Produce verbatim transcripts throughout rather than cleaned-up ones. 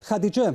Χατιτζέ.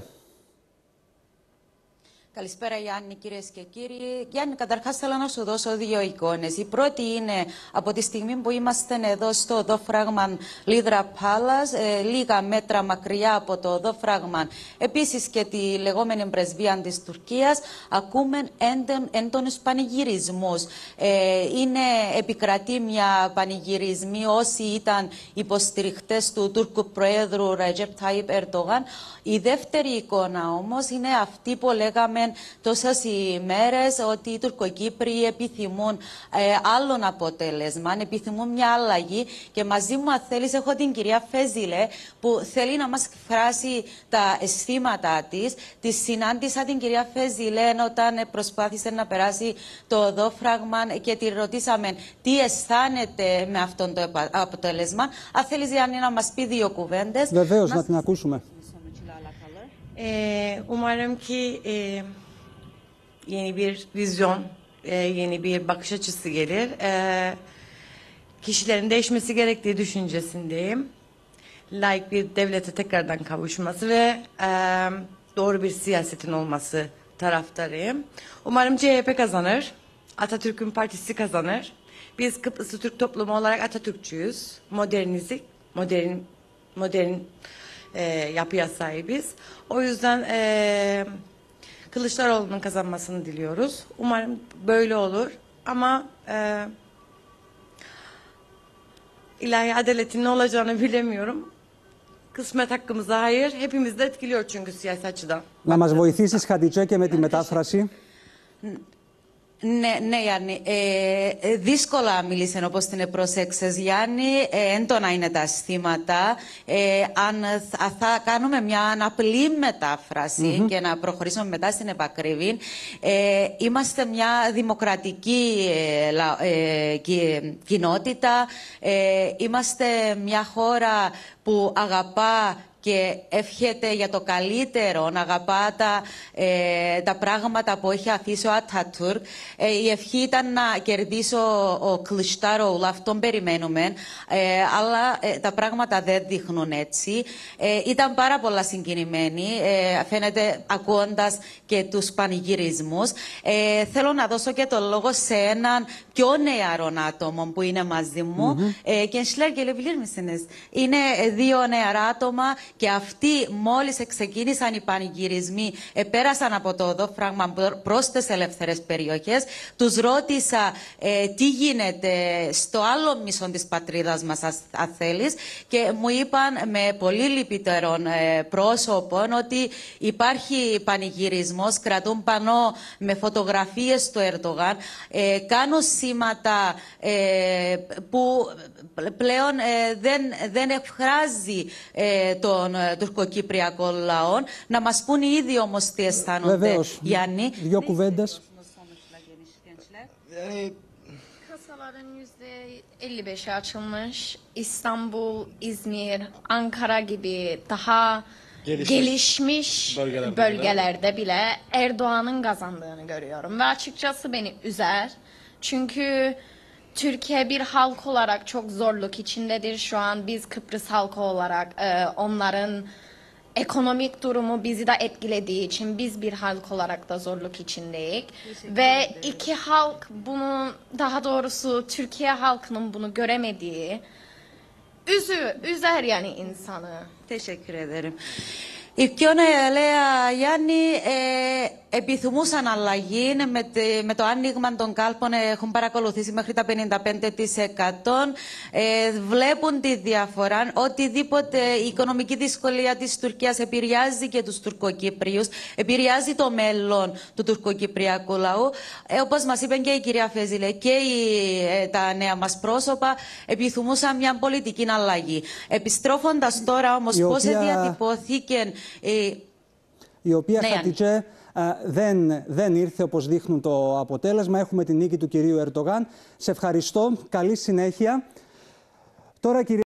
Καλησπέρα Γιάννη, κυρίες και κύριοι. Γιάννη, καταρχάς θέλω να σου δώσω δύο εικόνες. Η πρώτη είναι από τη στιγμή που είμαστε εδώ στο οδόφραγμα Λίδρα Πάλας, ε, λίγα μέτρα μακριά από το οδόφραγμα, επίσης και τη λεγόμενη πρεσβεία της Τουρκίας, ακούμε έντον, έντονους πανηγυρισμούς. Ε, είναι επικρατεί μια πανηγυρισμοί όσοι ήταν υποστηριχτές του Τούρκου Προέδρου Ρετζέπ Τάιιπ Ερντογάν. Η δεύτερη εικόνα όμως είναι αυτή που λέγαμε τόσες ημέρες, ότι οι Τουρκοκύπριοι επιθυμούν ε, άλλον αποτέλεσμα, επιθυμούν μια αλλαγή, και μαζί μου, αν θέλεις, έχω την κυρία Φέζιλε που θέλει να μας εκφράσει τα αισθήματά της. Τη συνάντησα την κυρία Φέζιλε όταν προσπάθησε να περάσει το οδόφραγμα και τη ρωτήσαμε τι αισθάνεται με αυτό το αποτέλεσμα. Αν θέλεις, Γιάννη, να μας πει δύο κουβέντες. Βεβαίως, να, να την ακούσουμε. Ee, umarım ki e, yeni bir vizyon, e, yeni bir bakış açısı gelir. E, kişilerin değişmesi gerektiği düşüncesindeyim. Layık bir devlete tekrardan kavuşması ve e, doğru bir siyasetin olması taraftarıyım. Umarım C H P kazanır, Atatürk'ün partisi kazanır. Biz Kıbrıslı Türk toplumu olarak Atatürkçüyüz, modernizik, modern, modern E, yapıya sahibiz. O yüzden e, Kılıçdaroğlu'nun kazanmasını diliyoruz. Umarım böyle olur. Ama e, ilahi adaletin ne olacağını bilemiyorum. Kısmet hakkımıza hayır. Hepimiz de etkiliyor çünkü siyasi açıdan. Να μας βοηθήσεις, Χατιτζέ, και με τη μετάφραση. Ναι, ναι, Γιάννη. Ε, δύσκολα μίλησε όπως την πρόσεξες, Γιάννη. Ε, έντονα είναι τα αισθήματα. Ε, αν θα κάνουμε μια απλή μετάφραση mm-hmm. και να προχωρήσουμε μετά στην επακριβή, ε, είμαστε μια δημοκρατική ε, ε, κοινότητα. Ε, είμαστε μια χώρα που αγαπά και εύχεται για το καλύτερο, να αγαπά τα, ε, τα πράγματα που έχει αφήσει ο Ατατούρκ. Ε, η ευχή ήταν να κερδίσει ο, ο Κλιστάρογλου, αυτόν περιμένουμε, ε, αλλά ε, τα πράγματα δεν δείχνουν έτσι. Ε, ήταν πάρα πολλά συγκινημένοι, ε, φαίνεται ακούοντας και τους πανηγυρισμούς. Ε, θέλω να δώσω και το λόγο σε έναν πιο νεαρό άτομο που είναι μαζί μου. Mm-hmm. ε, και είναι δύο νεαρά άτομα. Και αυτοί μόλις ξεκίνησαν οι πανηγυρισμοί, πέρασαν από το οδόφραγμα προς τις ελεύθερες περιοχές. Τους ρώτησα ε, τι γίνεται στο άλλο μισό της πατρίδας μας, αν θέλεις, και μου είπαν με πολύ λυπητερόν ε, πρόσωπο ότι υπάρχει πανηγυρισμός, κρατούν πανό με φωτογραφίες του Ερντογάν, ε, κάνουν σήματα ε, που πλέον ε, δεν, δεν εκφράζει ε, τον τουρκοκυπριακό λαό. Να μας πούν οι ίδιοι όμως τι αισθάνονται. Βεβαίως. Γιάννη. Δύο κουβέντες. Kasaların yüzde elli beşi açılmış. İstanbul, İzmir, Ankara gibi daha gelişmiş, gelişmiş bölgelerde, bölgelerde bile Erdoğan'ın kazandığını görüyorum. Ve açıkçası beni üzer. Çünkü Türkiye bir halk olarak çok zorluk içindedir şu an. Biz Kıbrıs halkı olarak e, onların ekonomik durumu bizi de etkilediği için biz bir halk olarak da zorluk içindeyiz. Ve iki halk bunu, daha doğrusu Türkiye halkının bunu göremediği üzü, üzer yani insanı. Teşekkür ederim. Η πιο νεολαία, Γιάννη, ε, επιθυμούσαν αλλαγή. Με, με το άνοιγμα των κάλπων έχουν παρακολουθήσει μέχρι τα πενήντα πέντε τοις εκατό. Ε, βλέπουν τη διαφορά. Οτιδήποτε η οικονομική δυσκολία της Τουρκίας επηρεάζει και τους Τουρκοκύπριους, επηρεάζει το μέλλον του τουρκοκυπριακού λαού. Ε, όπως μας είπε και η κυρία Φέζιλε και η, ε, τα νέα μας πρόσωπα, επιθυμούσαν μια πολιτική αλλαγή. Επιστρέφοντας τώρα όμως οποία... πώς διατυπώθηκε. Ε, η οποία, ναι, Χατιτζέ, δεν, δεν ήρθε όπως δείχνουν το αποτέλεσμα. Έχουμε την νίκη του κυρίου Ερντογάν. Σε ευχαριστώ. Καλή συνέχεια. Τώρα, κυρία